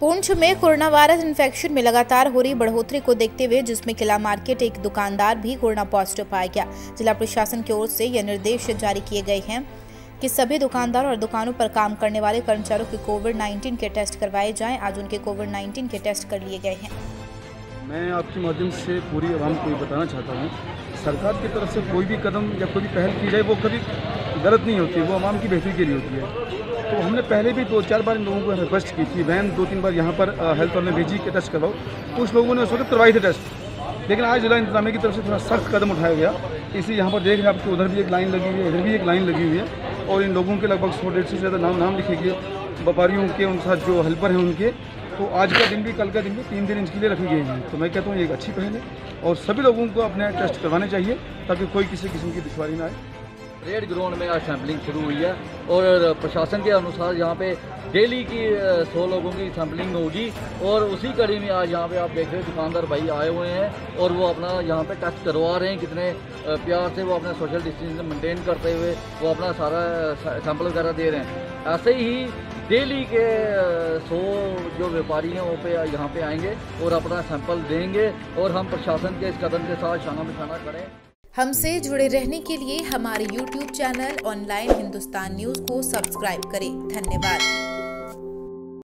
पुंछ में corona virus infection में लगातार हो रही बढ़ोतरी को देखते हुए जिसमें किला मार्केट एक दुकानदार भी कोरोना पॉजिटिव पाया गया। जिला प्रशासन की ओर से यह निर्देश जारी किए गए हैं कि सभी दुकानदार और दुकानों पर काम करने वाले कर्मचारियों के कोविड-19 के टेस्ट करवाए जाएं। आज उनके कोविड-19 के टेस्ट कर लिए गए हैं। मैं आपके माध्यम से पूरी आवाम को बताना चाहता हूँ, सरकार की तरफ से कोई भी कदम या कोई भी पहल की जाए वो कभी गलत नहीं होती है, वो आवाम की बेहतरी के लिए होती है। तो हमने पहले भी 2-4 बार इन लोगों को रिक्वेस्ट की थी, वैन 2-3 बार यहाँ पर हेल्थ वाले भेजी के टेस्ट करवाओ। कुछ लोगों ने उस वक्त करवाई थे टेस्ट, लेकिन आज जिला इंतजामिया की तरफ से थोड़ा सख्त कदम उठाया गया। इसलिए यहाँ पर देख रहे हैं आपको, उधर भी एक लाइन लगी हुई है, इधर भी एक लाइन लगी हुई है और इन लोगों के लगभग 100-150 से ज़्यादा नाम लिखे गए, व्यापारियों के उनके साथ जो हेल्पर हैं उनके। तो आज का दिन भी कल का दिन भी 3 दिन इनके लिए रखे गए हैं। तो मैं कहता हूँ ये एक अच्छी पहल है और सभी लोगों को अपने टेस्ट करवाने चाहिए ताकि कोई किसी किस्म की दुश्वारी ना आए। परेड ग्राउंड में आज सैम्पलिंग शुरू हुई है और प्रशासन के अनुसार यहाँ पे डेली की 100 लोगों की सैम्पलिंग होगी और उसी कड़ी में आज यहाँ पे आप देख रहे हैं दुकानदार भाई आए हुए हैं और वो अपना यहाँ पे टेस्ट करवा रहे हैं। कितने प्यार से वो अपना सोशल डिस्टेंस मेंटेन करते हुए वो अपना सारा सैंपल वगैरह दे रहे हैं। ऐसे ही डेली के 100 जो व्यापारी हैं वो पे यहाँ पे आएंगे और अपना सैंपल देंगे और हम प्रशासन के इस कदम के साथ शाना बिशाना करें। हमसे जुड़े रहने के लिए हमारे YouTube channel online Hindustan news को सब्सक्राइब करें। धन्यवाद।